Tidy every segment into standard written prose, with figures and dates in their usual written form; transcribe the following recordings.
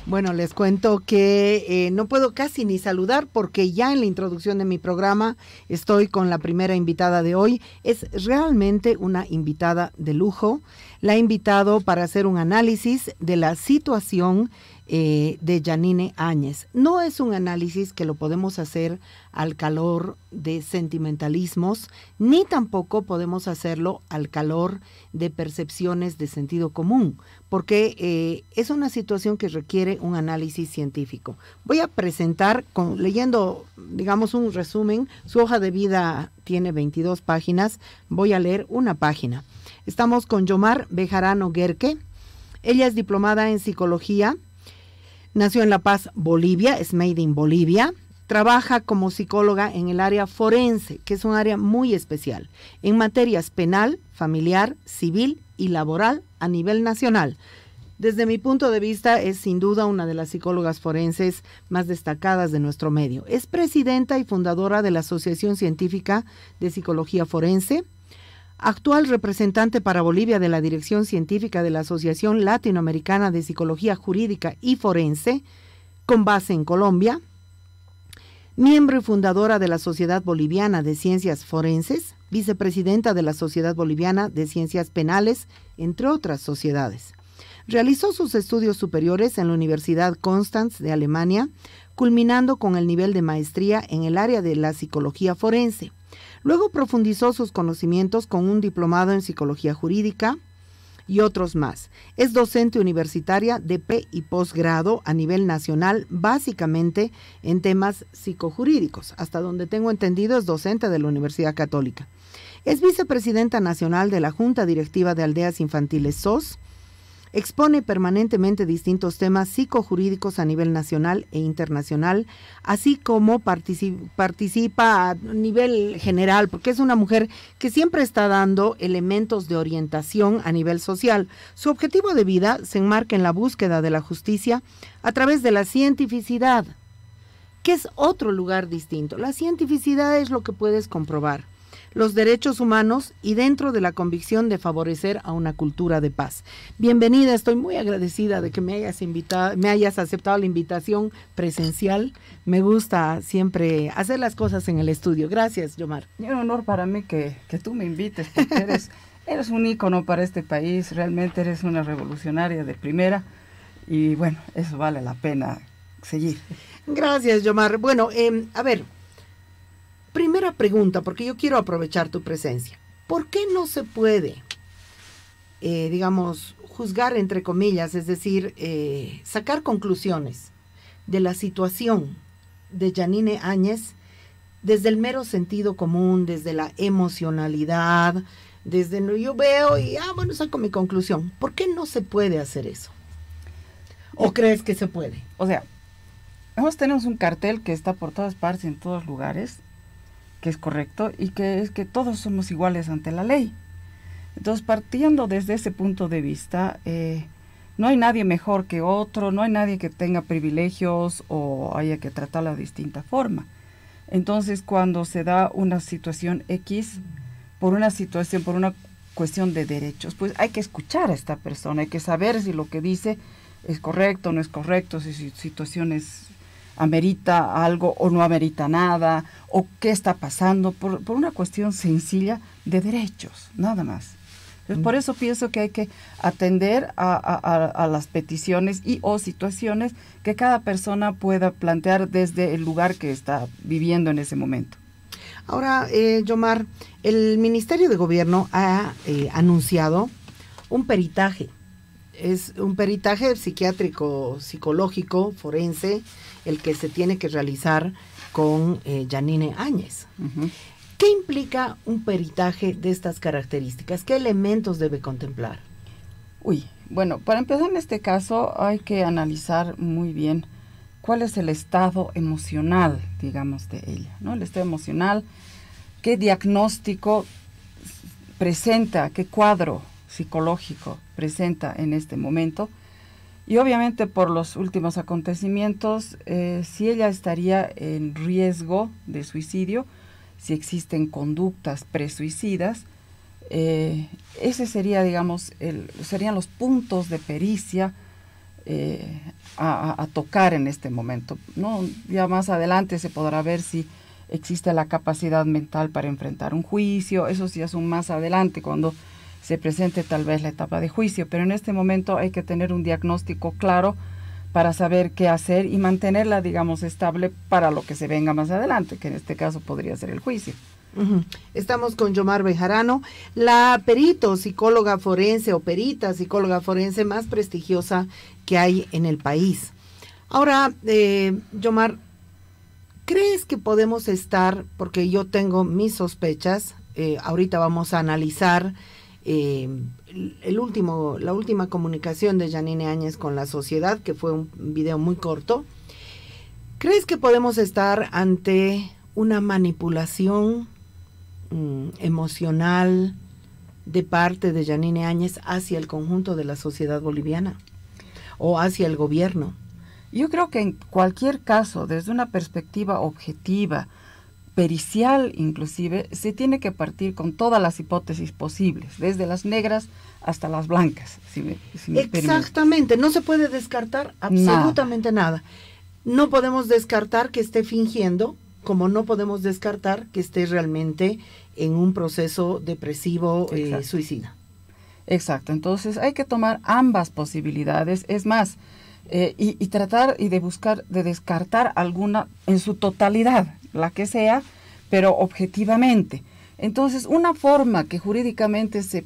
Bueno, les cuento que no puedo casi ni saludar porque ya en la introducción de mi programa estoy con la primera invitada de hoy. Es realmente una invitada de lujo. La he invitado para hacer un análisis de la situación de Yanine Áñez. No es un análisis que lo podemos hacer al calor de sentimentalismos, ni tampoco podemos hacerlo al calor de percepciones de sentido común, porque es una situación que requiere un análisis científico. Voy a presentar, leyendo, digamos, un resumen. Su hoja de vida tiene 22 páginas. Voy a leer una página. Estamos con Yomar Bejarano Guerque. Ella es diplomada en psicología. Nació en La Paz, Bolivia, es made in Bolivia. Trabaja como psicóloga en el área forense, que es un área muy especial, en materias penal, familiar, civil y laboral a nivel nacional. Desde mi punto de vista, es sin duda una de las psicólogas forenses más destacadas de nuestro medio. Es presidenta y fundadora de la Asociación Científica de Psicología Forense, actual representante para Bolivia de la Dirección Científica de la Asociación Latinoamericana de Psicología Jurídica y Forense, con base en Colombia, miembro y fundadora de la Sociedad Boliviana de Ciencias Forenses, vicepresidenta de la Sociedad Boliviana de Ciencias Penales, entre otras sociedades. Realizó sus estudios superiores en la Universidad Konstanz de Alemania, culminando con el nivel de maestría en el área de la psicología forense. Luego profundizó sus conocimientos con un diplomado en psicología jurídica y otros más. Es docente universitaria de pre y posgrado a nivel nacional, básicamente en temas psicojurídicos. Hasta donde tengo entendido, es docente de la Universidad Católica. Es vicepresidenta nacional de la Junta Directiva de Aldeas Infantiles SOS. Expone permanentemente distintos temas psicojurídicos a nivel nacional e internacional, así como participa a nivel general, porque es una mujer que siempre está dando elementos de orientación a nivel social. Su objetivo de vida se enmarca en la búsqueda de la justicia a través de la cientificidad, que es otro lugar distinto. La cientificidad es lo que puedes comprobar, los derechos humanos y dentro de la convicción de favorecer a una cultura de paz. Bienvenida, estoy muy agradecida de que me hayas aceptado la invitación presencial. Me gusta siempre hacer las cosas en el estudio. Gracias, Yomar. Es un honor para mí que tú me invites, porque eres un ícono para este país, realmente eres una revolucionaria de primera y bueno, eso vale la pena seguir. Gracias, Yomar. Bueno, a ver, primera pregunta, porque yo quiero aprovechar tu presencia. ¿Por qué no se puede, digamos, juzgar entre comillas, es decir, sacar conclusiones de la situación de Yanine Áñez desde el mero sentido común, desde la emocionalidad, desde yo veo y, bueno, saco mi conclusión? ¿Por qué no se puede hacer eso? ¿O crees que se puede? O sea, tenemos un cartel que está por todas partes, en todos lugares, que es correcto, y que es que todos somos iguales ante la ley. Entonces, partiendo desde ese punto de vista, no hay nadie mejor que otro, no hay nadie que tenga privilegios o haya que tratarla de distinta forma. Entonces, cuando se da una situación X, por una cuestión de derechos, pues hay que escuchar a esta persona, hay que saber si lo que dice es correcto o no es correcto, si situaciones amerita algo o no amerita nada, o qué está pasando, por una cuestión sencilla de derechos, nada más. Entonces, por eso pienso que hay que atender a las peticiones y o situaciones que cada persona pueda plantear desde el lugar que está viviendo en ese momento. Ahora, Yomar, el Ministerio de Gobierno ha anunciado un peritaje. Es un peritaje psiquiátrico, psicológico, forense, el que se tiene que realizar con Yanine Áñez. Uh-huh. ¿Qué implica un peritaje de estas características? ¿Qué elementos debe contemplar? Bueno, para empezar en este caso hay que analizar muy bien cuál es el estado emocional, digamos, de ella, ¿no? El estado emocional, qué diagnóstico presenta, qué cuadro psicológico presenta en este momento, y obviamente por los últimos acontecimientos, si ella estaría en riesgo de suicidio, si existen conductas presuicidas, ese sería, digamos, serían los puntos de pericia a tocar en este momento, ¿no? Ya más adelante se podrá ver si existe la capacidad mental para enfrentar un juicio. Eso sí es un más adelante, cuando se presente tal vez la etapa de juicio, pero en este momento hay que tener un diagnóstico claro para saber qué hacer y mantenerla, digamos, estable para lo que se venga más adelante, que en este caso podría ser el juicio. Estamos con Yomar Bejarano, la perito psicóloga forense o perita psicóloga forense más prestigiosa que hay en el país. Ahora, Yomar, ¿crees que podemos estar, porque yo tengo mis sospechas, ahorita vamos a analizar la última comunicación de Yanine Áñez con la sociedad, que fue un video muy corto? ¿Crees que podemos estar ante una manipulación emocional de parte de Yanine Áñez hacia el conjunto de la sociedad boliviana o hacia el gobierno? Yo creo que en cualquier caso, desde una perspectiva objetiva, pericial inclusive, se tiene que partir con todas las hipótesis posibles, desde las negras hasta las blancas, si me Exactamente, permite. No se puede descartar absolutamente nada. No podemos descartar que esté fingiendo, como no podemos descartar que esté realmente en un proceso depresivo suicida. Exacto, entonces hay que tomar ambas posibilidades, es más, y tratar de buscar, de descartar alguna en su totalidad, la que sea, pero objetivamente. Entonces, una forma que jurídicamente se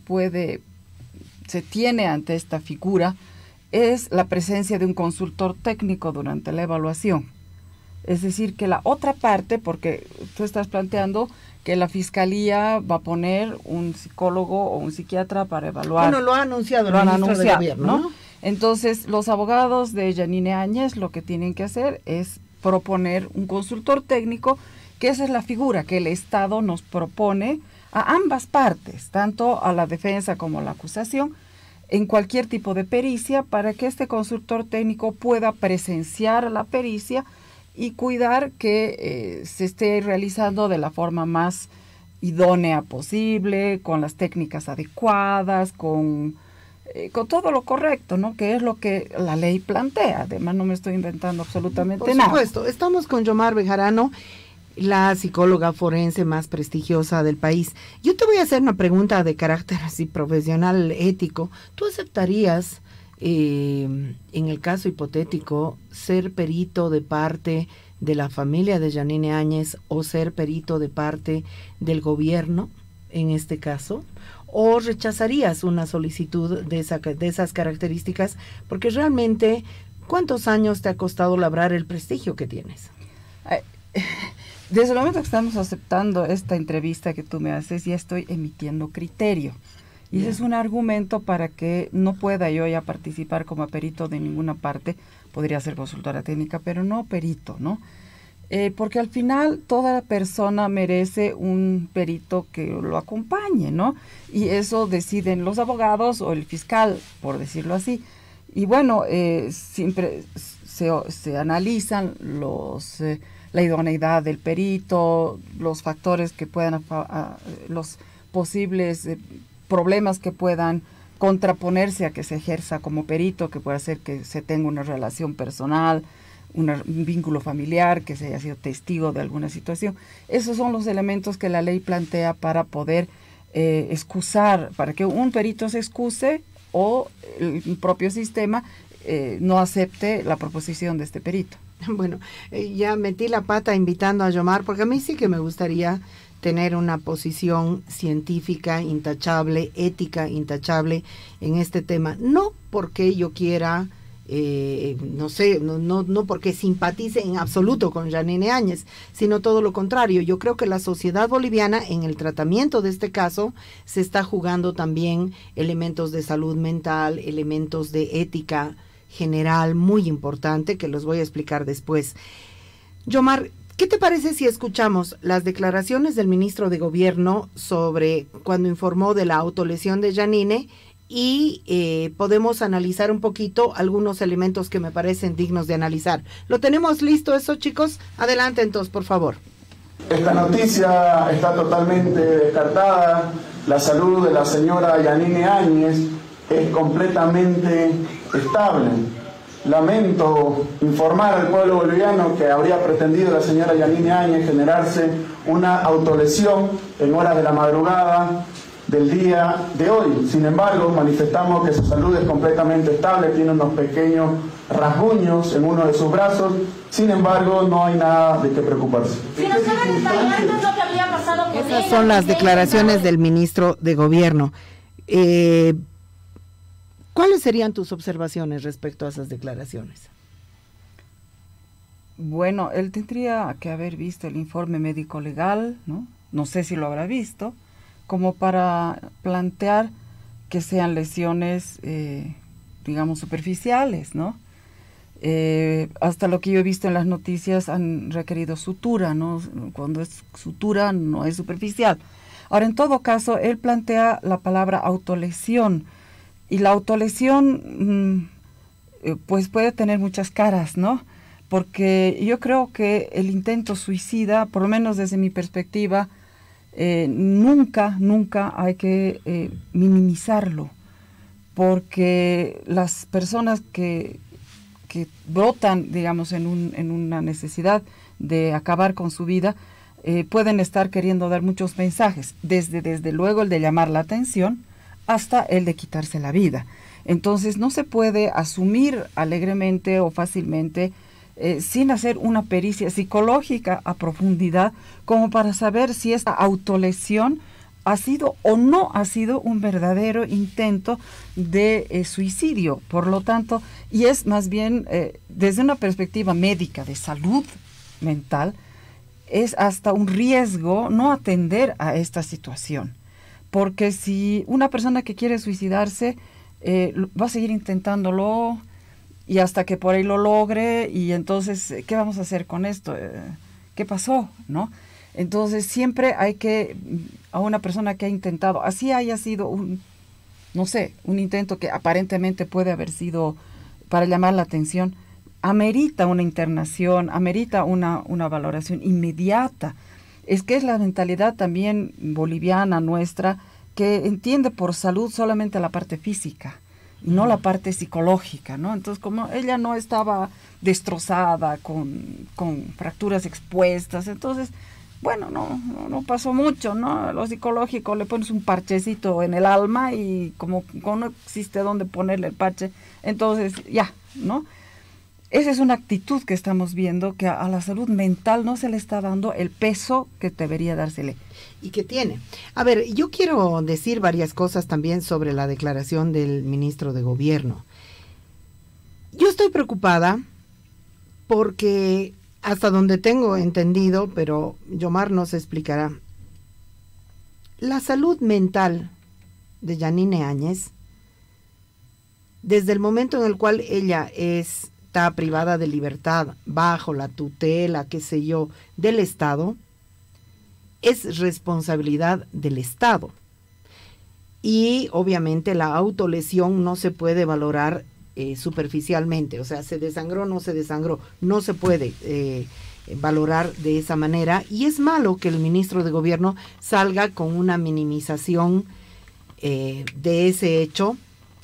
tiene ante esta figura es la presencia de un consultor técnico durante la evaluación. Es decir, que la otra parte, porque tú estás planteando que la fiscalía va a poner un psicólogo o un psiquiatra para evaluar. Bueno, lo ha anunciado el ministro de Gobierno, ¿no? Entonces, los abogados de Yanine Áñez lo que tienen que hacer es proponer un consultor técnico, que esa es la figura que el Estado nos propone a ambas partes, tanto a la defensa como a la acusación, en cualquier tipo de pericia, para que este consultor técnico pueda presenciar la pericia y cuidar que se esté realizando de la forma más idónea posible, con las técnicas adecuadas, con todo lo correcto, ¿no? Que es lo que la ley plantea. Además, no me estoy inventando absolutamente nada. Por supuesto. Estamos con Yomar Bejarano, la psicóloga forense más prestigiosa del país. Yo te voy a hacer una pregunta de carácter así profesional, ético. ¿Tú aceptarías, en el caso hipotético, ser perito de parte de la familia de Yanine Áñez o ser perito de parte del gobierno, en este caso? ¿O rechazarías una solicitud de esas características? Porque realmente, ¿cuántos años te ha costado labrar el prestigio que tienes? Desde el momento que estamos aceptando esta entrevista que tú me haces, ya estoy emitiendo criterio. Y ese es un argumento para que no pueda yo ya participar como perito de ninguna parte. Podría ser consultora técnica, pero no perito, ¿no? Porque al final toda persona merece un perito que lo acompañe, ¿no? Y eso deciden los abogados o el fiscal, por decirlo así. Y bueno, siempre se analizan la idoneidad del perito, los factores que puedan, los posibles problemas que puedan contraponerse a que se ejerza como perito, que puede hacer que se tenga una relación personal, un vínculo familiar, que se haya sido testigo de alguna situación. Esos son los elementos que la ley plantea para poder excusar, para que un perito se excuse o el propio sistema no acepte la proposición de este perito. Bueno, ya metí la pata invitando a Yomar, porque a mí sí que me gustaría tener una posición científica intachable, ética intachable en este tema. No porque yo quiera, no porque simpatice en absoluto con Yanine Áñez, sino todo lo contrario. Yo creo que la sociedad boliviana, en el tratamiento de este caso, se está jugando también elementos de salud mental, elementos de ética general muy importante, que los voy a explicar después. Yomar, ¿qué te parece si escuchamos las declaraciones del ministro de Gobierno sobre cuando informó de la autolesión de Yanine y podemos analizar un poquito algunos elementos que me parecen dignos de analizar? ¿Lo tenemos listo eso, chicos? Adelante entonces, por favor. Esta noticia está totalmente descartada. La salud de la señora Yanine Áñez es completamente estable. lamento informar al pueblo boliviano que habría pretendido la señora Yanine Áñez generarse una autolesión en horas de la madrugada del día de hoy. Sin embargo, manifestamos que su salud es completamente estable, tiene unos pequeños rasguños en uno de sus brazos. Sin embargo, no hay nada de qué preocuparse. Si nos puede detallar qué es lo que había pasado con ella. Esas son las declaraciones del ministro de Gobierno. ¿Cuáles serían tus observaciones respecto a esas declaraciones? Bueno, él tendría que haber visto el informe médico legal, ¿no? No sé si lo habrá visto, como para plantear que sean lesiones, digamos, superficiales, ¿no? Hasta lo que yo he visto en las noticias han requerido sutura, ¿no? Cuando es sutura no es superficial. Ahora, en todo caso, él plantea la palabra autolesión, y la autolesión pues puede tener muchas caras, ¿no? Porque yo creo que el intento suicida, por lo menos desde mi perspectiva, nunca hay que minimizarlo, porque las personas que brotan, digamos, en una necesidad de acabar con su vida, pueden estar queriendo dar muchos mensajes, desde luego el de llamar la atención hasta el de quitarse la vida. Entonces no se puede asumir alegremente o fácilmente sin hacer una pericia psicológica a profundidad como para saber si esta autolesión ha sido o no ha sido un verdadero intento de suicidio. Por lo tanto, y es más bien desde una perspectiva médica de salud mental, es hasta un riesgo no atender a esta situación. Porque si una persona que quiere suicidarse va a seguir intentándolo y hasta que por ahí lo logre, y entonces, ¿qué vamos a hacer con esto? ¿Qué pasó? ¿No? Entonces, siempre hay que, a una persona que ha intentado, así haya sido un intento que aparentemente puede haber sido para llamar la atención, amerita una internación, amerita una valoración inmediata. Es que es la mentalidad también boliviana nuestra, que entiende por salud solamente la parte física y no la parte psicológica, ¿no? Entonces, como ella no estaba destrozada, con fracturas expuestas, entonces, bueno, no pasó mucho, ¿no? Lo psicológico, le pones un parchecito en el alma y como no existe dónde ponerle el parche, entonces ya, ¿no? Esa es una actitud que estamos viendo, que a la salud mental no se le está dando el peso que debería dársele. Y que tiene. A ver, yo quiero decir varias cosas también sobre la declaración del ministro de Gobierno. Yo estoy preocupada porque hasta donde tengo entendido, pero Yomar nos explicará, la salud mental de Yanine Áñez, desde el momento en el cual ella está privada de libertad, bajo la tutela, qué sé yo, del Estado, es responsabilidad del Estado. Y obviamente la autolesión no se puede valorar superficialmente, o sea, se desangró, no se desangró, no se puede valorar de esa manera, y es malo que el ministro de Gobierno salga con una minimización de ese hecho.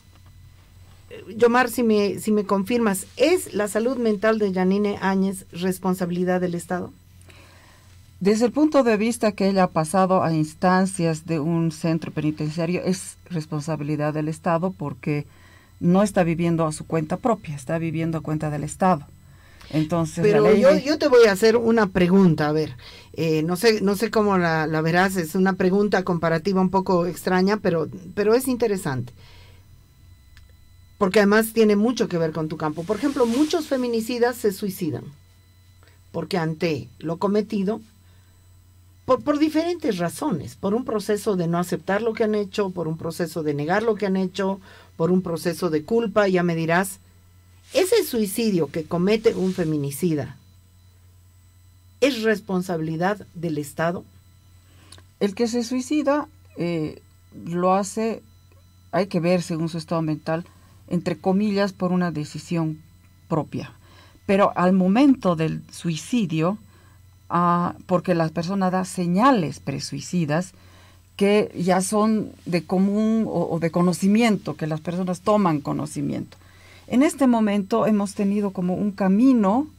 Yomar, si me confirmas, ¿es la salud mental de Yanine Áñez responsabilidad del Estado? Desde el punto de vista que ella ha pasado a instancias de un centro penitenciario, es responsabilidad del Estado, porque no está viviendo a su cuenta propia, está viviendo a cuenta del Estado. Entonces, pero yo te voy a hacer una pregunta, a ver, no sé cómo la verás, es una pregunta comparativa un poco extraña, pero es interesante, porque además tiene mucho que ver con tu campo. Por ejemplo, muchos feminicidas se suicidan, porque ante lo cometido, por diferentes razones, por un proceso de no aceptar lo que han hecho, por un proceso de negar lo que han hecho, por un proceso de culpa, ya me dirás. Ese suicidio que comete un feminicida, ¿es responsabilidad del Estado? El que se suicida lo hace, hay que ver según su estado mental, entre comillas, por una decisión propia. Pero al momento del suicidio, porque la persona da señales presuicidas que ya son de común o de conocimiento, que las personas toman conocimiento. En este momento hemos tenido como un camino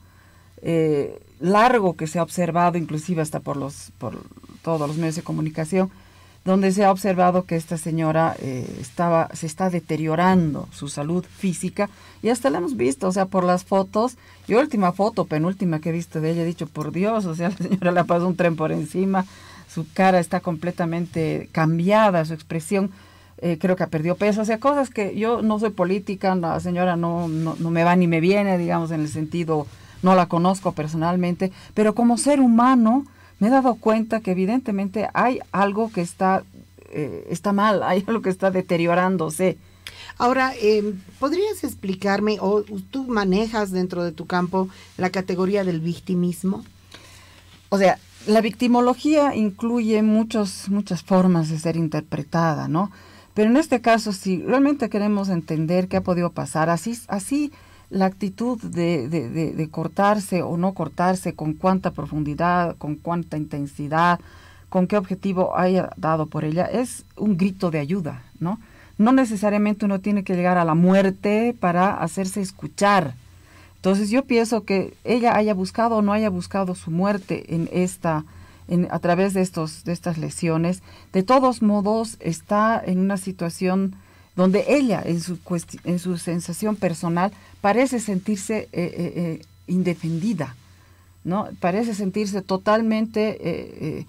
largo que se ha observado, inclusive hasta por todos los medios de comunicación, donde se ha observado que esta señora se está deteriorando su salud física, y hasta la hemos visto, o sea, por las fotos. Yo última foto, penúltima que he visto de ella, he dicho, por Dios, o sea, la señora le ha pasado un tren por encima, su cara está completamente cambiada, su expresión, creo que ha perdido peso, o sea, cosas que yo no soy política, la señora no me va ni me viene, digamos, en el sentido, no la conozco personalmente, pero como ser humano me he dado cuenta que evidentemente hay algo que está mal, hay algo que está deteriorándose. Ahora, ¿podrías explicarme, o tú manejas dentro de tu campo la categoría del victimismo? O sea, la victimología incluye muchas formas de ser interpretada, ¿no? Pero en este caso, si realmente queremos entender qué ha podido pasar, así la actitud de cortarse o no cortarse, con cuánta profundidad, con cuánta intensidad, con qué objetivo haya dado por ella, es un grito de ayuda, ¿no? No necesariamente uno tiene que llegar a la muerte para hacerse escuchar. Entonces yo pienso que ella haya buscado o no haya buscado su muerte a través de estas lesiones, de todos modos está en una situación donde ella, en su sensación personal, parece sentirse indefendida, ¿no? Parece sentirse totalmente,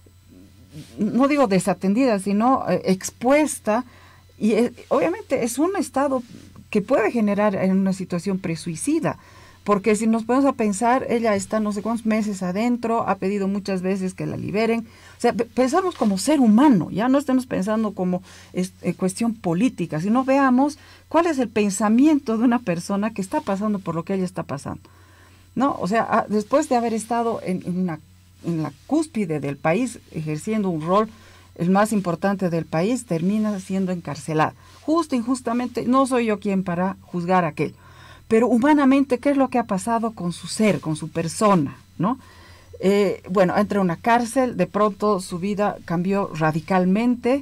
no digo desatendida, sino expuesta, y obviamente es un estado que puede generar en una situación presuicida, porque si nos ponemos a pensar, ella está no sé cuántos meses adentro, ha pedido muchas veces que la liberen. O sea, pensamos como ser humano, ya no estemos pensando como cuestión política, sino veamos cuál es el pensamiento de una persona que está pasando por lo que ella está pasando, ¿no? O sea, después de haber estado en la cúspide del país, ejerciendo un rol el más importante del país, termina siendo encarcelada. Injustamente, no soy yo quien para juzgar a aquello. Pero humanamente, ¿qué es lo que ha pasado con su ser, con su persona, ¿no? Bueno, entra a una cárcel, de pronto su vida cambió radicalmente,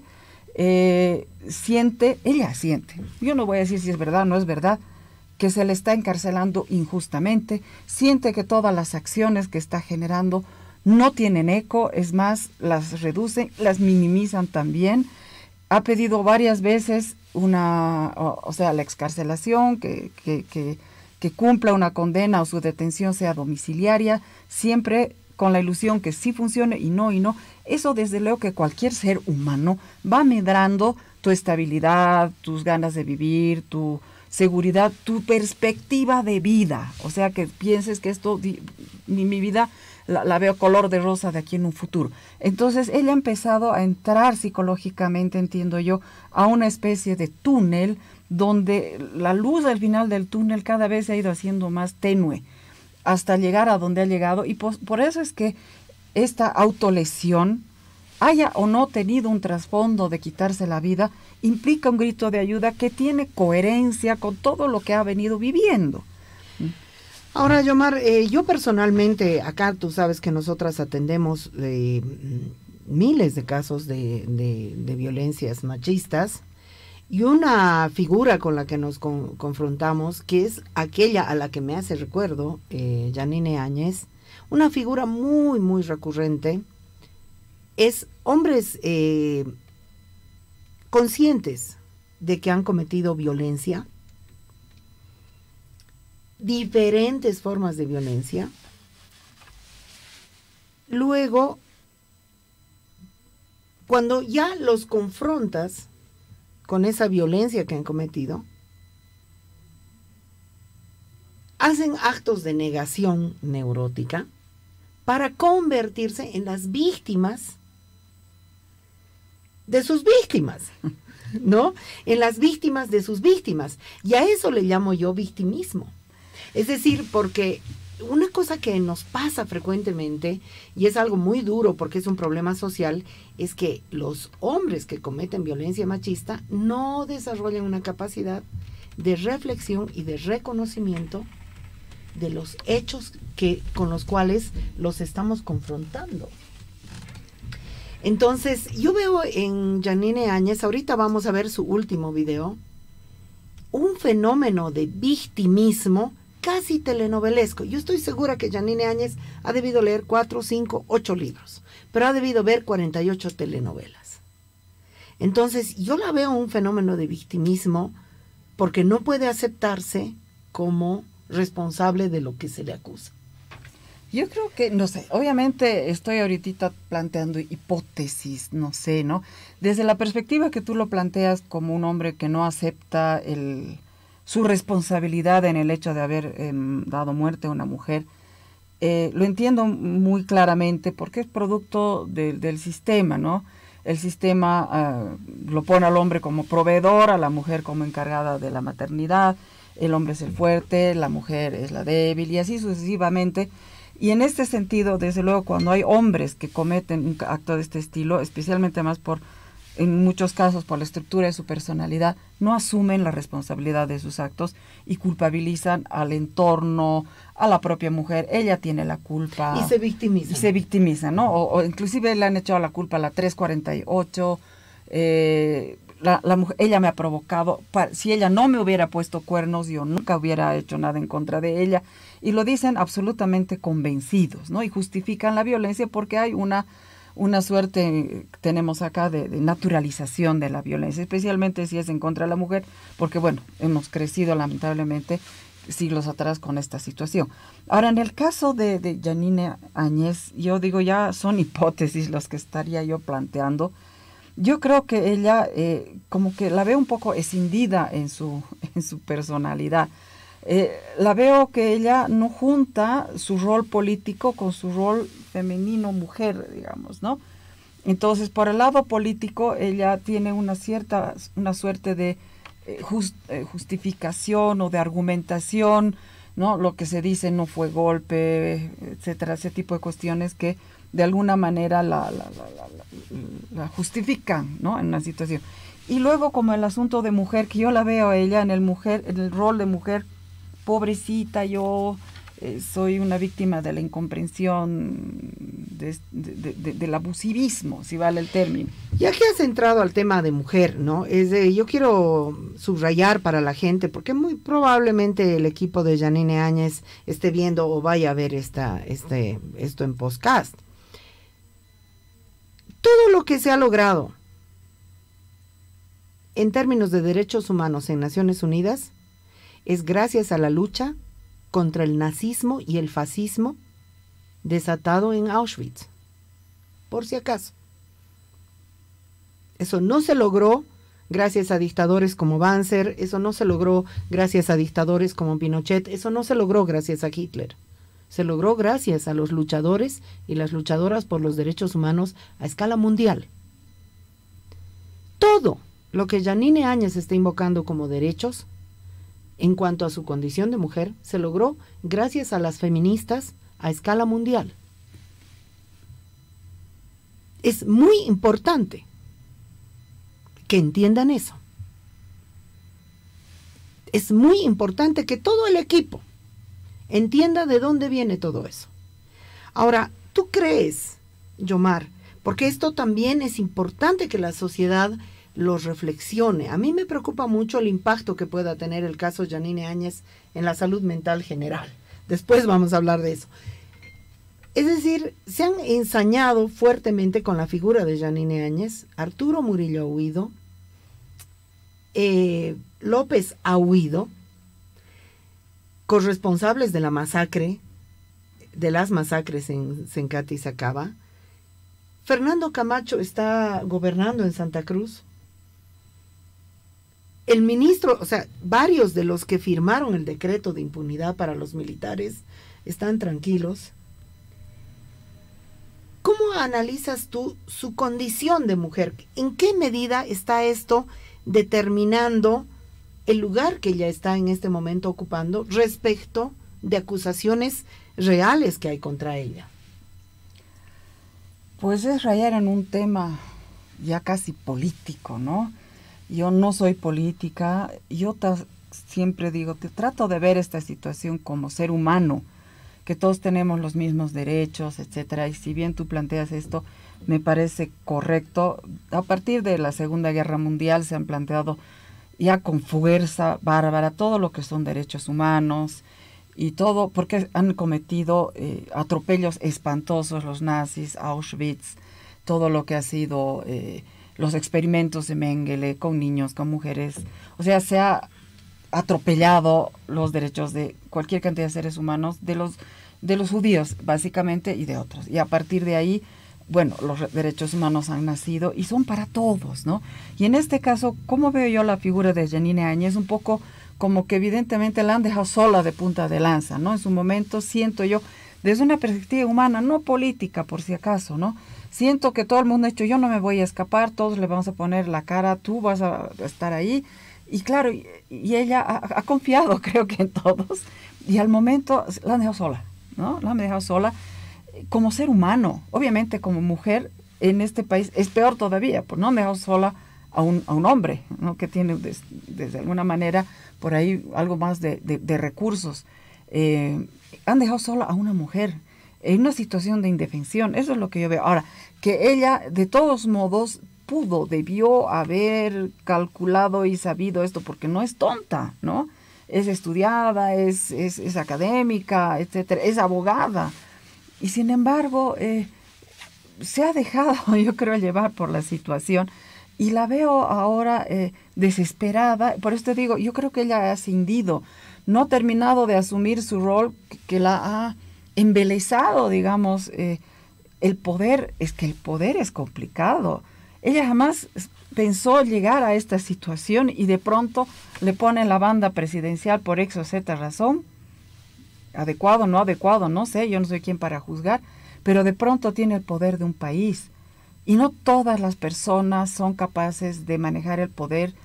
ella siente, yo no voy a decir si es verdad o no es verdad, que se le está encarcelando injustamente, siente que todas las acciones que está generando no tienen eco, es más, las reducen, las minimizan también. Ha pedido varias veces la excarcelación, que cumpla una condena o su detención sea domiciliaria, siempre con la ilusión que sí funcione y no. Eso desde luego que cualquier ser humano va medrando tu estabilidad, tus ganas de vivir, tu seguridad, tu perspectiva de vida. O sea, que pienses que mi vida la veo color de rosa de aquí en un futuro. Entonces ella ha empezado a entrar psicológicamente, entiendo yo, a una especie de túnel donde la luz al final del túnel cada vez se ha ido haciendo más tenue hasta llegar a donde ha llegado, y por eso es que esta autolesión, haya o no tenido un trasfondo de quitarse la vida, implica un grito de ayuda que tiene coherencia con todo lo que ha venido viviendo. Ahora, Yomar, yo personalmente, acá tú sabes que nosotras atendemos miles de casos de violencias machistas, y una figura con la que nos confrontamos, que es aquella a la que me hace recuerdo, Yanine Áñez, una figura muy, muy recurrente, es hombres conscientes de que han cometido violencia, diferentes formas de violencia. Luego, cuando ya los confrontas con esa violencia que han cometido, hacen actos de negación neurótica para convertirse en las víctimas de sus víctimas, ¿no? En las víctimas de sus víctimas. Y a eso le llamo yo victimismo. Es decir, porque una cosa que nos pasa frecuentemente, y es algo muy duro porque es un problema social, es que los hombres que cometen violencia machista no desarrollan una capacidad de reflexión y de reconocimiento de los hechos con los cuales los estamos confrontando. Entonces, yo veo en Yanine Áñez, ahorita vamos a ver su último video, un fenómeno de victimismo casi telenovelesco. Yo estoy segura que Yanine Áñez ha debido leer 4, 5, 8 libros, pero ha debido ver 48 telenovelas. Entonces, yo la veo un fenómeno de victimismo porque no puede aceptarse como responsable de lo que se le acusa. Yo creo que, no sé, obviamente estoy ahorita planteando hipótesis, no sé, ¿no? Desde la perspectiva que tú lo planteas como un hombre que no acepta su responsabilidad en el hecho de haber dado muerte a una mujer, lo entiendo muy claramente porque es producto del sistema, ¿no? El sistema lo pone al hombre como proveedor, a la mujer como encargada de la maternidad, el hombre es el fuerte, la mujer es la débil y así sucesivamente. Y en este sentido, desde luego, cuando hay hombres que cometen un acto de este estilo, especialmente más en muchos casos por la estructura de su personalidad, no asumen la responsabilidad de sus actos y culpabilizan al entorno, a la propia mujer. Ella tiene la culpa. Y se victimizan. Y se victimizan, ¿no? O inclusive le han echado la culpa a la 348, la mujer, ella me ha provocado, si ella no me hubiera puesto cuernos, yo nunca hubiera hecho nada en contra de ella. Y lo dicen absolutamente convencidos, ¿no? Y justifican la violencia porque hay una suerte, tenemos acá, de naturalización de la violencia, especialmente si es en contra de la mujer, porque, bueno, hemos crecido lamentablemente siglos atrás con esta situación. Ahora, en el caso de Yanine Áñez, yo digo, ya son hipótesis los que estaría yo planteando. Yo creo que ella, como que la veo un poco escindida en su personalidad. La veo que ella no junta su rol político con su rol femenino, mujer, digamos, ¿no? Entonces, por el lado político, ella tiene una suerte de justificación o de argumentación, ¿no? Lo que se dice no fue golpe, etcétera, ese tipo de cuestiones que de alguna manera la justifican, ¿no? En una situación. Y luego, como el asunto de mujer, que yo la veo a ella en el rol de mujer, pobrecita, yo soy una víctima de la incomprensión, del abusivismo, si vale el término. Ya que has entrado al tema de mujer, ¿no? Yo quiero subrayar para la gente, porque muy probablemente el equipo de Yanine Áñez esté viendo o vaya a ver esto en podcast. Todo lo que se ha logrado en términos de derechos humanos en Naciones Unidas es gracias a la lucha contra el nazismo y el fascismo desatado en Auschwitz, por si acaso. Eso no se logró gracias a dictadores como Banzer, eso no se logró gracias a dictadores como Pinochet, eso no se logró gracias a Hitler. Se logró gracias a los luchadores y las luchadoras por los derechos humanos a escala mundial. Todo lo que Yanine Áñez está invocando como derechos, en cuanto a su condición de mujer, se logró gracias a las feministas a escala mundial. Es muy importante que entiendan eso. Es muy importante que todo el equipo entienda de dónde viene todo eso. Ahora, ¿tú crees, Yomar? Porque esto también es importante que la sociedad los reflexione. A mí me preocupa mucho el impacto que pueda tener el caso Yanine Áñez en la salud mental general. Después vamos a hablar de eso. Es decir, se han ensañado fuertemente con la figura de Yanine Áñez. Arturo Murillo ha huido, López ha huido, corresponsables de la masacre, de las masacres en Sencata y Sacaba. Fernando Camacho está gobernando en Santa Cruz. El ministro, o sea, varios de los que firmaron el decreto de impunidad para los militares están tranquilos. ¿Cómo analizas tú su condición de mujer? ¿En qué medida está esto determinando el lugar que ella está en este momento ocupando respecto de acusaciones reales que hay contra ella? Pues es rayar en un tema ya casi político, ¿no? Yo no soy política, siempre digo, trato de ver esta situación como ser humano, que todos tenemos los mismos derechos, etcétera, y si bien tú planteas esto, me parece correcto. A partir de la Segunda Guerra Mundial se han planteado ya con fuerza bárbara todo lo que son derechos humanos y todo, porque han cometido atropellos espantosos los nazis, Auschwitz, todo lo que ha sido los experimentos de Mengele con niños, con mujeres. O sea, se ha atropellado los derechos de cualquier cantidad de seres humanos, de los judíos básicamente y de otros. Y a partir de ahí, bueno, los derechos humanos han nacido y son para todos, ¿no? Y en este caso, ¿cómo veo yo la figura de Yanine Áñez? Un poco como que evidentemente la han dejado sola de punta de lanza, ¿no? En su momento siento yo, desde una perspectiva humana, no política por si acaso, ¿no? Siento que todo el mundo ha dicho, yo no me voy a escapar, todos le vamos a poner la cara, tú vas a estar ahí. Y claro, y ella ha confiado, creo que en todos, y al momento la han dejado sola, ¿no? La han dejado sola como ser humano. Obviamente como mujer en este país es peor todavía, pues no han dejado sola a un hombre, ¿no? Que tiene desde alguna manera por ahí algo más de recursos. Han dejado sola a una mujer en una situación de indefensión. Eso es lo que yo veo. Ahora, que ella de todos modos debió haber calculado y sabido esto, porque no es tonta, ¿no? Es estudiada, es académica, etcétera, es abogada. Y sin embargo, se ha dejado, yo creo, llevar por la situación. Y la veo ahora desesperada. Por eso te digo, yo creo que ella ha cindido, no ha terminado de asumir su rol que la ha embelesado, digamos, el poder. Es que el poder es complicado. Ella jamás pensó llegar a esta situación y de pronto le ponen la banda presidencial por X o Z razón. Adecuado, no adecuado, no sé, yo no soy quien para juzgar, pero de pronto tiene el poder de un país. Y no todas las personas son capaces de manejar el poder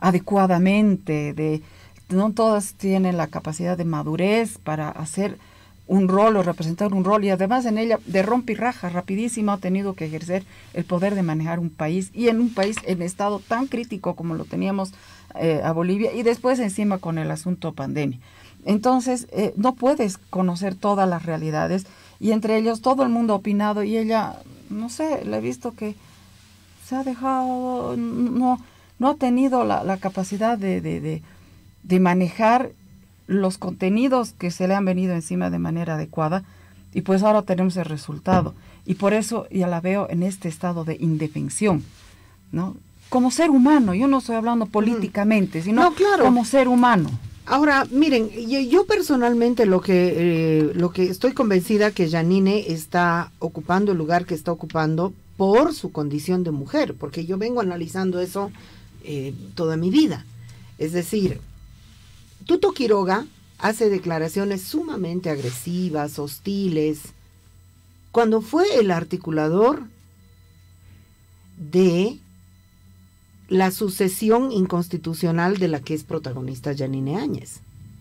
adecuadamente, no todas tienen la capacidad de madurez para hacer un rol o representar un rol, y además en ella de rompe y raja rapidísimo ha tenido que ejercer el poder de manejar un país, y en un país en estado tan crítico como lo teníamos a Bolivia, y después encima con el asunto pandemia. Entonces no puedes conocer todas las realidades, y entre ellos todo el mundo ha opinado, y ella, no sé, le he visto que se ha dejado, no ha tenido la capacidad de manejar los contenidos que se le han venido encima de manera adecuada, y pues ahora tenemos el resultado, y por eso ya la veo en este estado de indefensión, ¿no? Como ser humano, yo no estoy hablando políticamente, sino no, claro, como ser humano. Ahora, miren, yo personalmente lo que estoy convencida que Yanine está ocupando el lugar que está ocupando por su condición de mujer, porque yo vengo analizando eso toda mi vida. Es decir, Tuto Quiroga hace declaraciones sumamente agresivas, hostiles, cuando fue el articulador de la sucesión inconstitucional de la que es protagonista Yanine Áñez.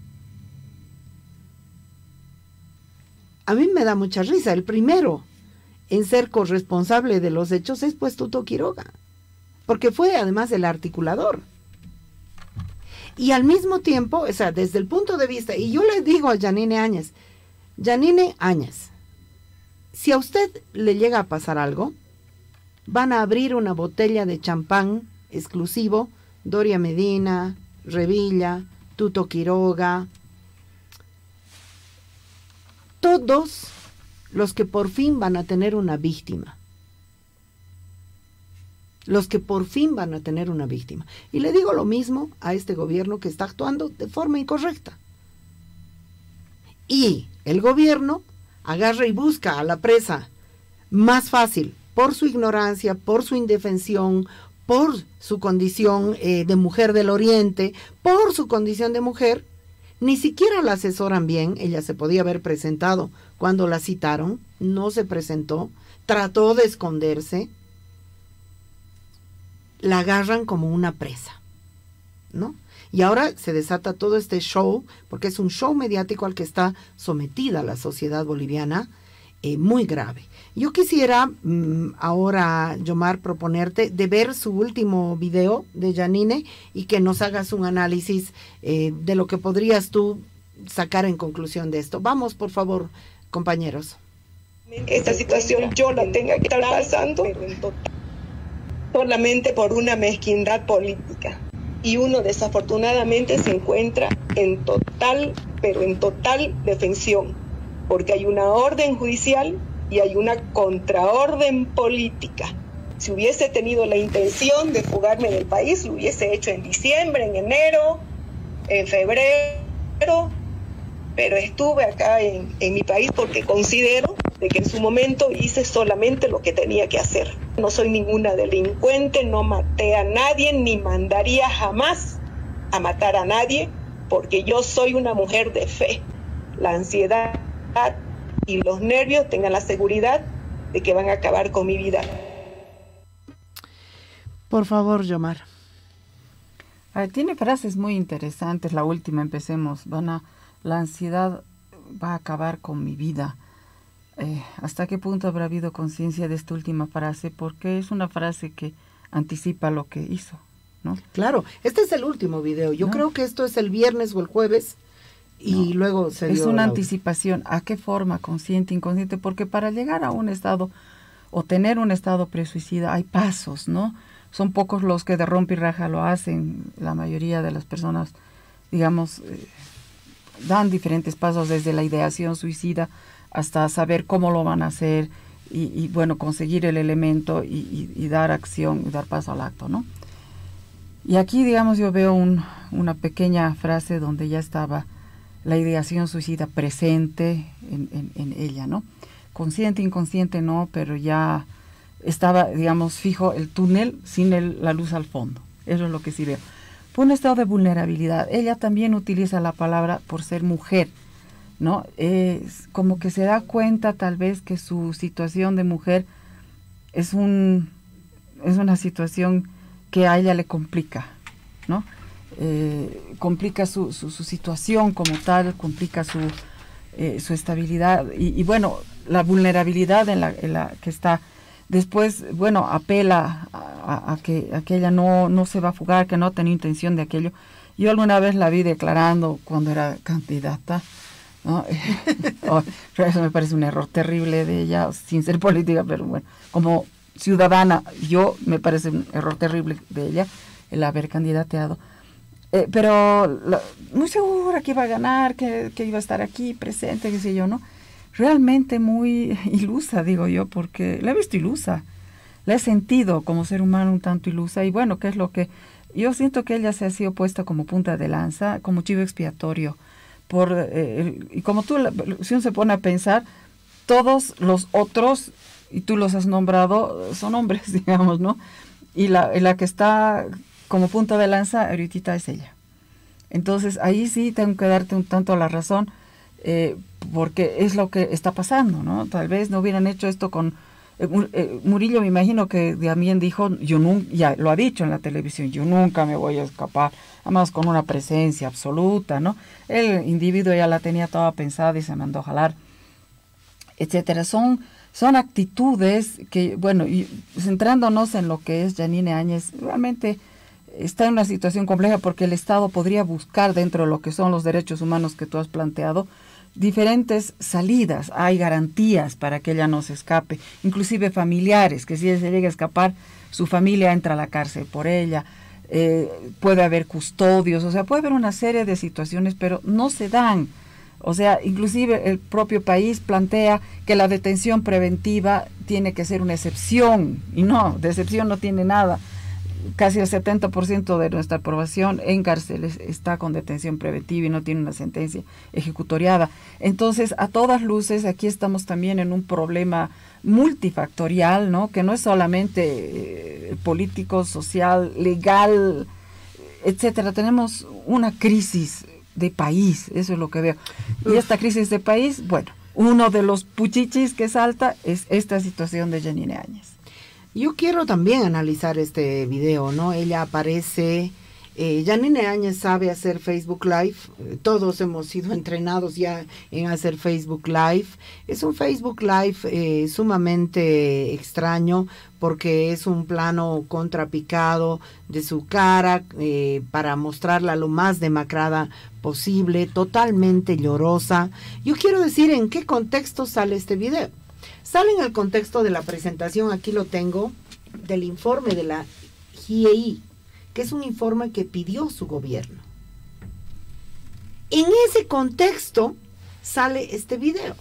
A mí me da mucha risa. El primero en ser corresponsable de los hechos es pues Tuto Quiroga, porque fue además el articulador. Y al mismo tiempo, o sea, desde el punto de vista, y yo le digo a Yanine Áñez, si a usted le llega a pasar algo, van a abrir una botella de champán exclusivo, Doria Medina, Revilla, Tuto Quiroga, todos los que por fin van a tener una víctima. Los que por fin van a tener una víctima. Y le digo lo mismo a este gobierno que está actuando de forma incorrecta. Y el gobierno agarra y busca a la presa más fácil, por su ignorancia, por su indefensión, por su condición de mujer del Oriente, por su condición de mujer. Ni siquiera la asesoran bien. Ella se podía haber presentado cuando la citaron, no se presentó, trató de esconderse. La agarran como una presa, ¿no? Y ahora se desata todo este show, porque es un show mediático al que está sometida la sociedad boliviana, muy grave. Yo quisiera ahora, Yomar, proponerte de ver su último video de Yanine y que nos hagas un análisis de lo que podrías tú sacar en conclusión de esto. Vamos, por favor, compañeros. Esta situación yo la tenga que estar pasando solamente por una mezquindad política. y uno desafortunadamente se encuentra en total, pero en total defensión, porque hay una orden judicial y hay una contraorden política. Si hubiese tenido la intención de fugarme del país, lo hubiese hecho en diciembre, en enero, en febrero, pero estuve acá en mi país porque considero de que en su momento hice solamente lo que tenía que hacer. No soy ninguna delincuente, no maté a nadie, ni mandaría jamás a matar a nadie, porque yo soy una mujer de fe. La ansiedad y los nervios, tengan la seguridad de que van a acabar con mi vida. Por favor, Yomar. Tiene frases muy interesantes. La última, empecemos. La ansiedad va a acabar con mi vida. ¿Hasta qué punto habrá habido conciencia de esta última frase? Porque es una frase que anticipa lo que hizo, ¿no? Claro, este es el último video. Yo creo que esto es el viernes o el jueves y luego se dio. Es una anticipación. ¿A qué forma? Consciente, inconsciente. Porque para llegar a un estado o tener un estado presuicida hay pasos, ¿no? Son pocos los que de rompe y raja lo hacen. La mayoría de las personas, digamos, dan diferentes pasos desde la ideación suicida hasta saber cómo lo van a hacer y bueno, conseguir el elemento y dar acción y dar paso al acto, ¿no? Y aquí, digamos, yo veo una pequeña frase donde ya estaba la ideación suicida presente en ella, ¿no? Consciente, inconsciente no, pero ya estaba, digamos, fijo el túnel sin la luz al fondo. Eso es lo que sí veo. Fue un estado de vulnerabilidad. Ella también utiliza la palabra por ser mujer, ¿no? Es como que se da cuenta tal vez que su situación de mujer es una situación que a ella le complica, ¿no? Complica su situación como tal, complica su estabilidad y bueno, la vulnerabilidad en la que está. Después, bueno, apela a que ella no se va a fugar, que no ha tenido intención de aquello. Yo alguna vez la vi declarando cuando era candidata, ¿no? Eso me parece un error terrible de ella, sin ser política, pero bueno, como ciudadana, me parece un error terrible de ella el haber candidateado. Pero muy segura que iba a ganar, que iba a estar aquí presente, qué sé yo, ¿no? Realmente muy ilusa, digo yo, porque la he visto ilusa, la he sentido como ser humano un tanto ilusa, y bueno, ¿qué es lo que? Yo siento que ella se ha sido puesta como punta de lanza, como chivo expiatorio, y como si uno se pone a pensar, todos los otros, y tú los has nombrado, son hombres, digamos, ¿no? Y la que está como punta de lanza ahorita es ella. Entonces, ahí sí tengo que darte un tanto la razón, porque es lo que está pasando, ¿no? Tal vez no hubieran hecho esto con Murillo, me imagino que también dijo, ya lo ha dicho en la televisión, yo nunca me voy a escapar, además con una presencia absoluta, ¿no? El individuo ya la tenía toda pensada y se mandó a jalar, etcétera. Son actitudes que, bueno, y centrándonos en lo que es Yanine Áñez, realmente está en una situación compleja porque el Estado podría buscar dentro de lo que son los derechos humanos que tú has planteado diferentes salidas, hay garantías para que ella no se escape, inclusive familiares, que si ella se llega a escapar, su familia entra a la cárcel por ella, puede haber custodios, o sea, puede haber una serie de situaciones, pero no se dan. O sea, inclusive el propio país plantea que la detención preventiva tiene que ser una excepción, y no, de excepción no tiene nada. Casi el 70% de nuestra población en cárceles está con detención preventiva y no tiene una sentencia ejecutoriada. Entonces, a todas luces, aquí estamos también en un problema multifactorial, ¿no? Que no es solamente político, social, legal, etcétera. Tenemos una crisis de país, eso es lo que veo. Y esta crisis de país, bueno, uno de los puchichis que salta es esta situación de Yanine Áñez. Yo quiero también analizar este video, ¿no? Ella aparece, Yanine Áñez sabe hacer Facebook Live, todos hemos sido entrenados ya en hacer Facebook Live. Es un Facebook Live sumamente extraño porque es un plano contrapicado de su cara para mostrarla lo más demacrada posible, totalmente llorosa. Yo quiero decir en qué contexto sale este video. Sale en el contexto de la presentación, aquí lo tengo, del informe de la GIEI, que es un informe que pidió su gobierno. En ese contexto sale este video.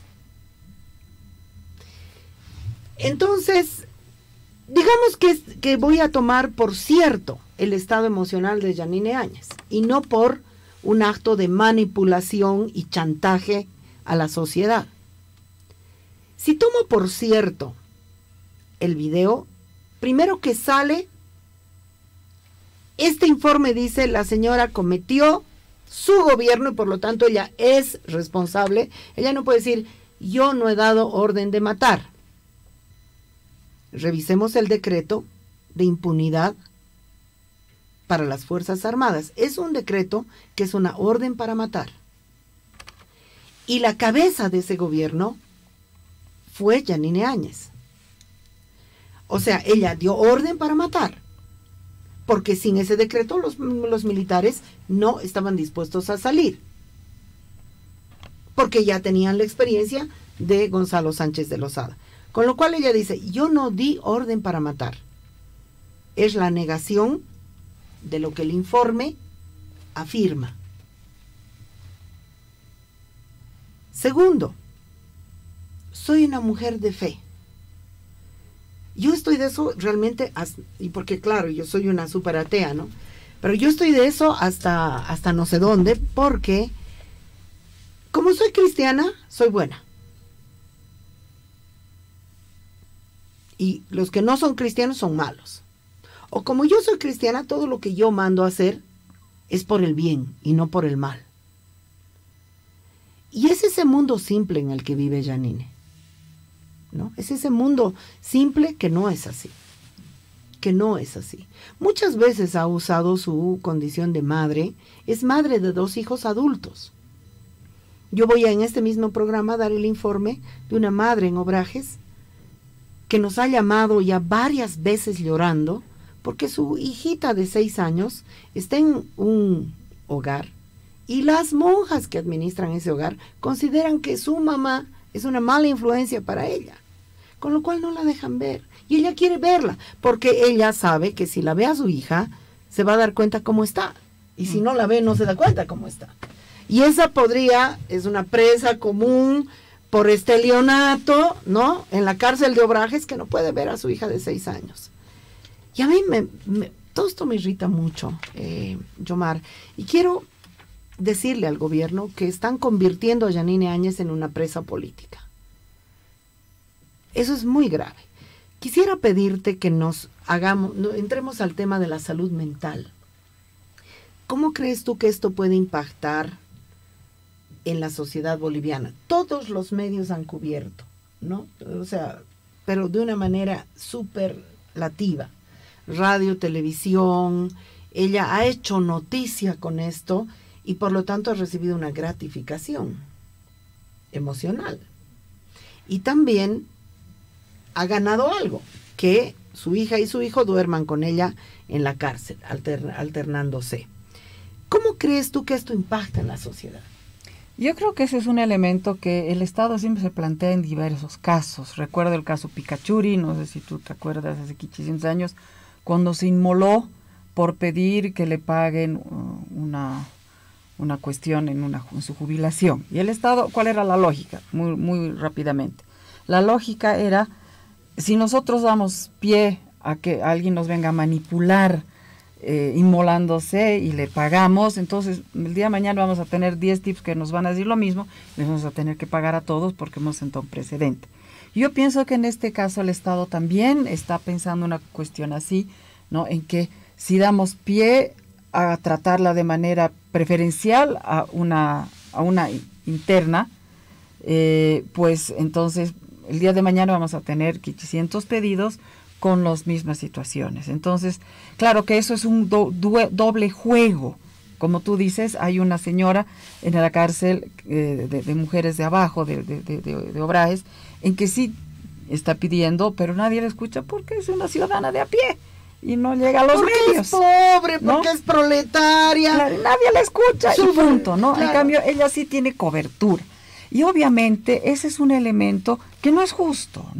Entonces, digamos que voy a tomar por cierto el estado emocional de Yanine Áñez y no por un acto de manipulación y chantaje a la sociedad. Si tomo por cierto el video, primero que sale, este informe dice la señora cometió su gobierno y por lo tanto ella es responsable. Ella no puede decir yo no he dado orden de matar. Revisemos el decreto de impunidad para las Fuerzas Armadas. Es un decreto que es una orden para matar. Y la cabeza de ese gobierno fue Yanine Áñez. O sea, ella dio orden para matar. Porque sin ese decreto los militares no estaban dispuestos a salir. Porque ya tenían la experiencia de Gonzalo Sánchez de Lozada. Con lo cual ella dice, yo no di orden para matar. Es la negación de lo que el informe afirma. Segundo, soy una mujer de fe. Yo estoy de eso realmente, y porque claro, yo soy una súper atea, ¿no? Pero yo estoy de eso hasta no sé dónde, porque como soy cristiana, soy buena. Y los que no son cristianos son malos. O como yo soy cristiana, todo lo que yo mando a hacer es por el bien y no por el mal. Y es ese mundo simple en el que vive Yanine, ¿no? Es ese mundo simple que no es así. Que no es así. Muchas veces ha usado su condición de madre. Es madre de 2 hijos adultos. Yo voy en este mismo programa a dar el informe de una madre en Obrajes que nos ha llamado ya varias veces llorando porque su hijita de 6 años está en un hogar y las monjas que administran ese hogar consideran que su mamá es una mala influencia para ella, con lo cual no la dejan ver. Y ella quiere verla, porque ella sabe que si la ve a su hija, se va a dar cuenta cómo está. Y si no la ve, no se da cuenta cómo está. Y esa es una presa común por estelionato, ¿no? En la cárcel de Obrajes, que no puede ver a su hija de 6 años. Y a mí todo esto me irrita mucho, Yomar. Y quiero decirle al gobierno que están convirtiendo a Yanine Áñez en una presa política. Eso es muy grave. Quisiera pedirte que entremos al tema de la salud mental. ¿Cómo crees tú que esto puede impactar en la sociedad boliviana? Todos los medios han cubierto, ¿no? O sea, pero de una manera superlativa. Radio, televisión, ella ha hecho noticia con esto y por lo tanto ha recibido una gratificación emocional. Y también ha ganado algo, que su hija y su hijo duerman con ella en la cárcel, alternándose. ¿Cómo crees tú que esto impacta en la sociedad? Yo creo que ese es un elemento que el Estado siempre se plantea en diversos casos. Recuerdo el caso Picachuri, no sé si tú te acuerdas, hace 500 años, cuando se inmoló por pedir que le paguen una cuestión en su jubilación. Y el Estado, ¿cuál era la lógica? Muy rápidamente. La lógica era, si nosotros damos pie a que alguien nos venga a manipular inmolándose y le pagamos, entonces el día de mañana vamos a tener 10 tips que nos van a decir lo mismo, les vamos a tener que pagar a todos porque hemos sentado un precedente. Yo pienso que en este caso el Estado también está pensando una cuestión así, ¿no? En que si damos pie a tratarla de manera preferencial a una interna, pues entonces el día de mañana vamos a tener 500 pedidos con las mismas situaciones. Entonces, claro que eso es un doble juego. Como tú dices, hay una señora en la cárcel de mujeres de abajo, de Obrajes, en que sí está pidiendo, pero nadie la escucha porque es una ciudadana de a pie y no llega a los medios. Porque es pobre, porque es proletaria. Claro, nadie la escucha y punto, ¿no? Claro. En cambio, ella sí tiene cobertura. Y obviamente ese es un elemento que no es justo, ¿no?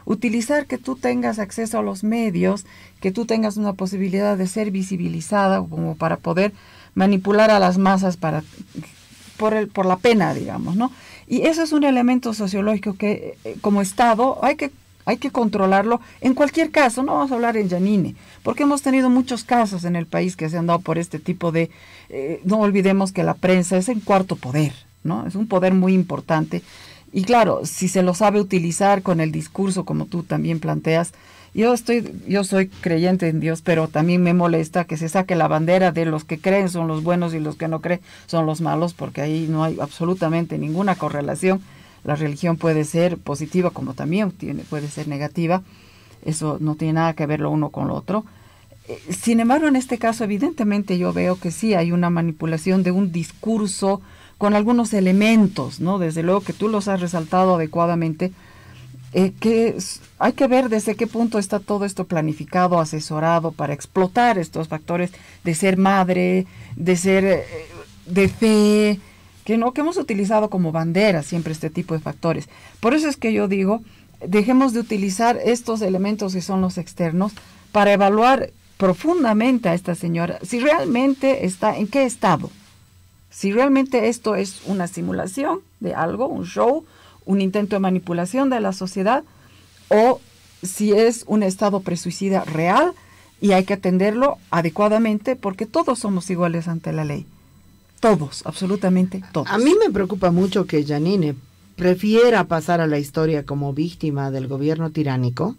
utilizar que tú tengas acceso a los medios, que tú tengas una posibilidad de ser visibilizada como para poder manipular a las masas por la pena, digamos, ¿no? Y eso es un elemento sociológico que como Estado hay que controlarlo en cualquier caso. No vamos a hablar en Yanine, porque hemos tenido muchos casos en el país que se han dado por este tipo de... no olvidemos que la prensa es el cuarto poder, ¿no? Es un poder muy importante. Y claro, si se lo sabe utilizar con el discurso, como tú también planteas, yo soy creyente en Dios, pero también me molesta que se saque la bandera de los que creen son los buenos y los que no creen son los malos, porque ahí no hay absolutamente ninguna correlación. La religión puede ser positiva como también puede ser negativa. Eso no tiene nada que ver lo uno con lo otro. Sin embargo, en este caso, evidentemente yo veo que sí hay una manipulación de un discurso con algunos elementos, ¿no? Desde luego que tú los has resaltado adecuadamente, que hay que ver desde qué punto está todo esto planificado, asesorado para explotar estos factores de ser madre, de ser de fe, que hemos utilizado como bandera siempre este tipo de factores. Por eso es que yo digo, dejemos de utilizar estos elementos que son los externos para evaluar profundamente a esta señora, si realmente está en qué estado, si realmente esto es una simulación de algo, un show, un intento de manipulación de la sociedad, o si es un estado presuicida real y hay que atenderlo adecuadamente porque todos somos iguales ante la ley. Todos, absolutamente todos. A mí me preocupa mucho que Yanine prefiera pasar a la historia como víctima del gobierno tiránico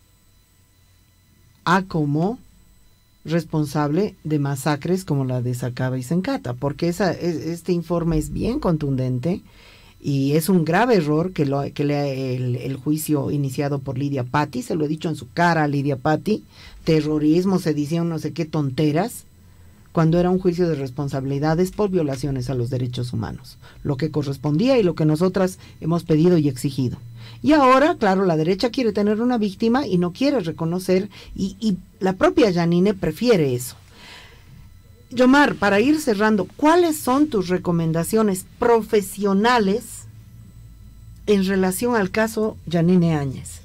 a como responsable de masacres como la de Sacaba y Sencata, porque este informe es bien contundente y es un grave error que el juicio iniciado por Lidia Patti, se lo he dicho en su cara a Lidia Patti, terrorismo, sedición, no sé qué tonteras, cuando era un juicio de responsabilidades por violaciones a los derechos humanos, lo que correspondía y lo que nosotras hemos pedido y exigido. Y ahora, claro, la derecha quiere tener una víctima y no quiere reconocer, y la propia Yanine prefiere eso. Yomar, para ir cerrando, ¿cuáles son tus recomendaciones profesionales en relación al caso Yanine Áñez?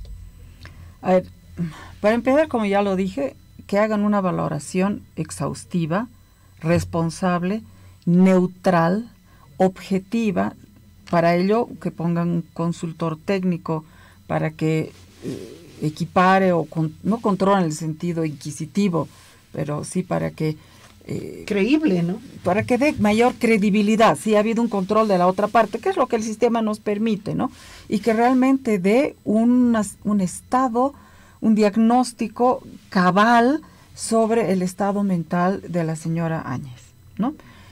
A ver, para empezar, como ya lo dije, que hagan una valoración exhaustiva, responsable, neutral, objetiva. Para ello, que pongan un consultor técnico para que equipare o no controle en el sentido inquisitivo, pero sí para que... creíble, ¿no? Para que dé mayor credibilidad, si ha habido un control de la otra parte, que es lo que el sistema nos permite, ¿no? Y que realmente dé un estado, un diagnóstico cabal sobre el estado mental de la señora Áñez, ¿no?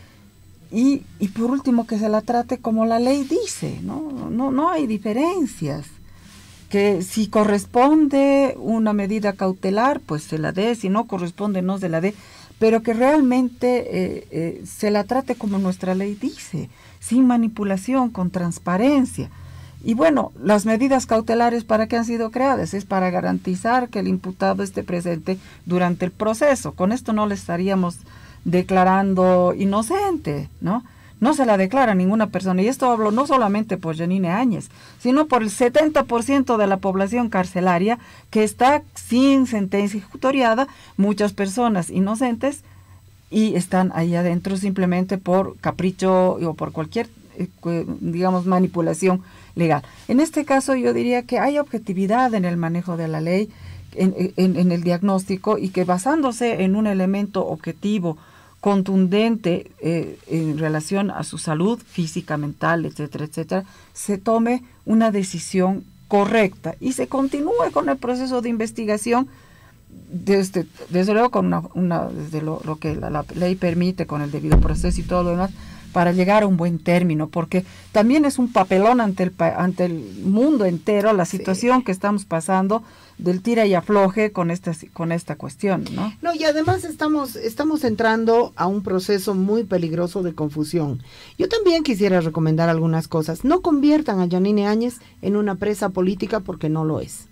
Y por último, que se la trate como la ley dice, ¿no? No hay diferencias. Que si corresponde una medida cautelar, pues se la dé, si no corresponde, no se la dé, pero que realmente se la trate como nuestra ley dice, sin manipulación, con transparencia. Y bueno, las medidas cautelares, ¿para qué han sido creadas? Es para garantizar que el imputado esté presente durante el proceso. Con esto no le estaríamos declarando inocente, ¿no? No se la declara a ninguna persona. Y esto hablo no solamente por Yanine Áñez, sino por el 70% de la población carcelaria que está sin sentencia ejecutoriada, muchas personas inocentes, y están ahí adentro simplemente por capricho o por cualquier, digamos, manipulación legal. En este caso yo diría que hay objetividad en el manejo de la ley, en el diagnóstico, y que basándose en un elemento objetivo, contundente en relación a su salud física, mental, etcétera, etcétera, se tome una decisión correcta y se continúe con el proceso de investigación, desde luego con desde lo que la ley permite, con el debido proceso y todo lo demás, para llegar a un buen término, porque también es un papelón ante el mundo entero la situación que estamos pasando del tira y afloje con esta cuestión, ¿no? No, y además estamos entrando a un proceso muy peligroso de confusión. Yo también quisiera recomendar algunas cosas. No conviertan a Yanine Áñez en una presa política, porque no lo es.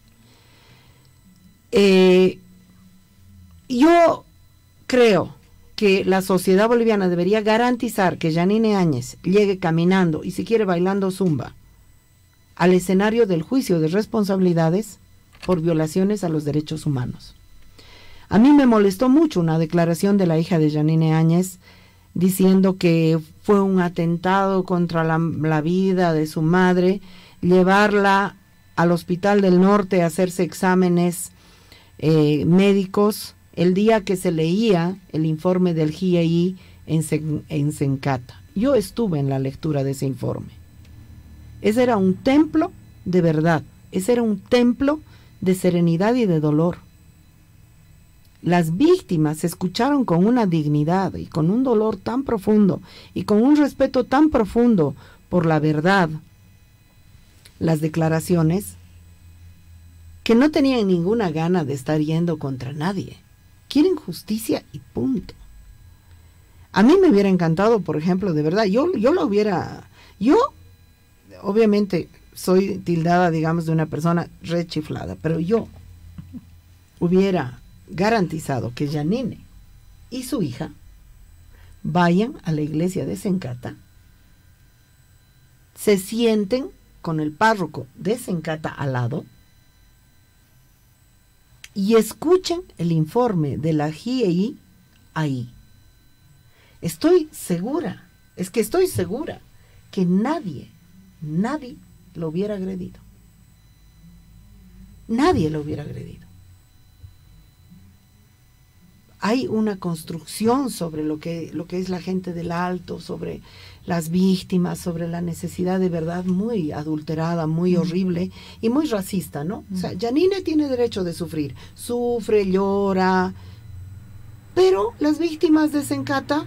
Yo creo que la sociedad boliviana debería garantizar que Yanine Áñez llegue caminando y si quiere bailando zumba al escenario del juicio de responsabilidades por violaciones a los derechos humanos. A mí me molestó mucho una declaración de la hija de Yanine Áñez diciendo que fue un atentado contra la vida de su madre, llevarla al Hospital del Norte a hacerse exámenes médicos el día que se leía el informe del GIEI en Sencata. Yo estuve en la lectura de ese informe. Ese era un templo de verdad, ese era un templo de serenidad y de dolor. Las víctimas se escucharon con una dignidad y con un dolor tan profundo y con un respeto tan profundo por la verdad, las declaraciones, que no tenían ninguna gana de estar yendo contra nadie. Quieren justicia y punto. A mí me hubiera encantado, por ejemplo, de verdad, yo obviamente soy tildada, digamos, de una persona rechiflada, pero yo hubiera garantizado que Yanine y su hija vayan a la iglesia de Sencata, se sienten con el párroco de Sencata al lado y escuchen el informe de la GIEI ahí. Estoy segura que nadie lo hubiera agredido. Nadie lo hubiera agredido. Hay una construcción sobre lo que es la gente del Alto, sobre las víctimas, sobre la necesidad de verdad muy adulterada, muy horrible y muy racista, ¿no? O sea, Yanine tiene derecho de sufrir, sufre, llora, pero las víctimas de Sencata,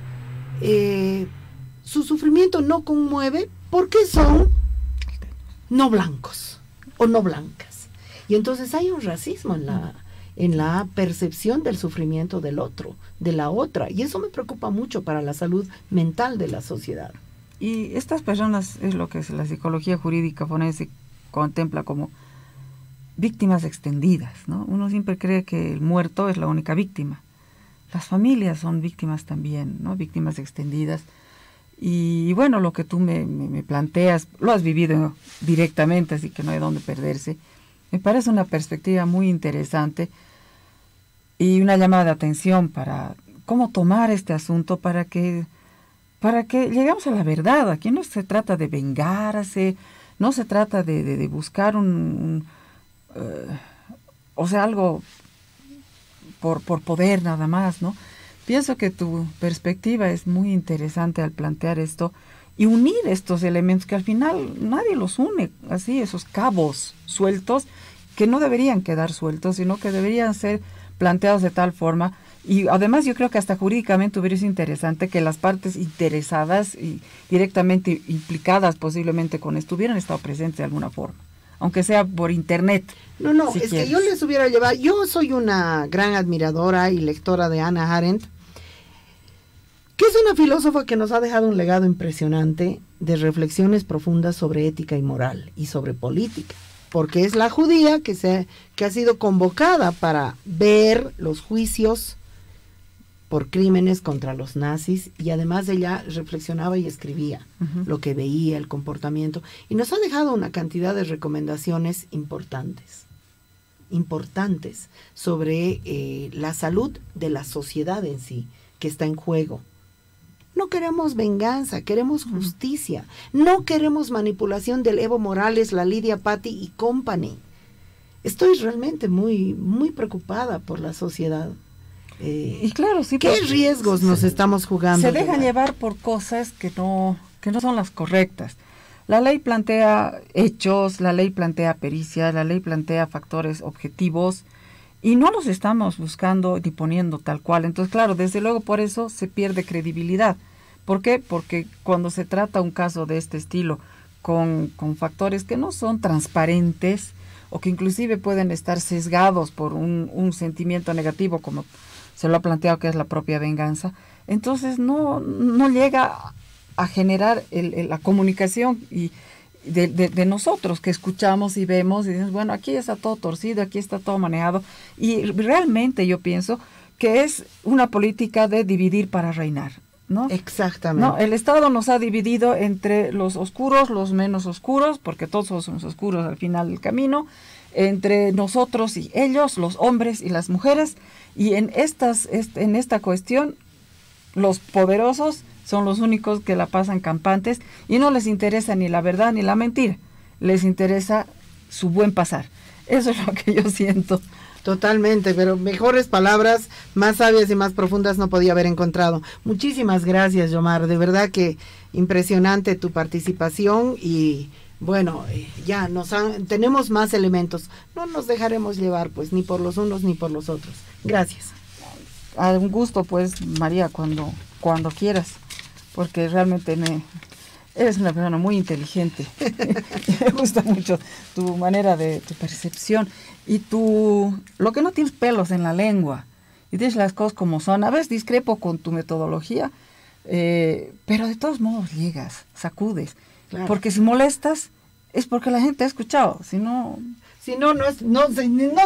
su sufrimiento no conmueve porque son no blancos o no blancas. Y entonces hay un racismo en la percepción del sufrimiento del otro, de la otra, y eso me preocupa mucho para la salud mental de la sociedad. Y estas personas es lo que la psicología jurídica forense contempla como víctimas extendidas, ¿no? Uno siempre cree que el muerto es la única víctima. Las familias son víctimas también, ¿no? Víctimas extendidas. Y bueno, lo que tú me planteas, lo has vivido directamente, así que no hay dónde perderse. Me parece una perspectiva muy interesante y una llamada de atención para cómo tomar este asunto para que lleguemos a la verdad. Aquí no se trata de vengarse, no se trata de buscar algo por poder nada más, ¿no? Pienso que tu perspectiva es muy interesante al plantear esto y unir estos elementos que al final nadie los une, así, esos cabos sueltos que no deberían quedar sueltos, sino que deberían ser planteados de tal forma. Y además yo creo que hasta jurídicamente hubiera sido interesante que las partes interesadas y directamente implicadas posiblemente con esto hubieran estado presentes de alguna forma, aunque sea por internet. No, si es quieres. que yo les hubiera llevado, yo soy una gran admiradora y lectora de Hannah Arendt, que es una filósofa que nos ha dejado un legado impresionante de reflexiones profundas sobre ética y moral y sobre política, porque es la judía que ha sido convocada para ver los juicios por crímenes contra los nazis, y además ella reflexionaba y escribía lo que veía, el comportamiento, y nos ha dejado una cantidad de recomendaciones importantes sobre la salud de la sociedad en sí, que está en juego. No queremos venganza, queremos justicia. No queremos manipulación del Evo Morales, la Lidia Patti y company. Estoy realmente muy, muy preocupada por la sociedad. Y claro, sí. ¿Qué riesgos nos estamos jugando? Se dejan llevar por cosas que no son las correctas. La ley plantea hechos, la ley plantea pericias, la ley plantea factores objetivos y no los estamos buscando ni poniendo tal cual. Entonces, claro, desde luego por eso se pierde credibilidad. ¿Por qué? Porque cuando se trata un caso de este estilo con factores que no son transparentes o que inclusive pueden estar sesgados por un sentimiento negativo, como se lo ha planteado que es la propia venganza, entonces no llega a generar la comunicación y de nosotros que escuchamos y vemos y decimos, bueno, aquí está todo torcido, aquí está todo manejado, y realmente yo pienso que es una política de dividir para reinar. ¿no? Exactamente. No, el Estado nos ha dividido entre los oscuros, los menos oscuros, porque todos somos oscuros al final del camino, entre nosotros y ellos, los hombres y las mujeres, y en esta cuestión, los poderosos son los únicos que la pasan campantes y no les interesa ni la verdad ni la mentira, les interesa su buen pasar. Eso es lo que yo siento. Totalmente, pero mejores palabras, más sabias y más profundas no podía haber encontrado. Muchísimas gracias, Yomar, de verdad que impresionante tu participación y bueno, ya tenemos más elementos, no nos dejaremos llevar pues ni por los unos ni por los otros. Gracias. A un gusto pues, María, cuando quieras, porque realmente eres una persona muy inteligente. Me gusta mucho tu manera tu percepción y lo que no tienes pelos en la lengua y dices las cosas como son. A veces discrepo con tu metodología, pero de todos modos llegas, sacudes. Claro. Porque si molestas es porque la gente ha escuchado, si no... Si no, no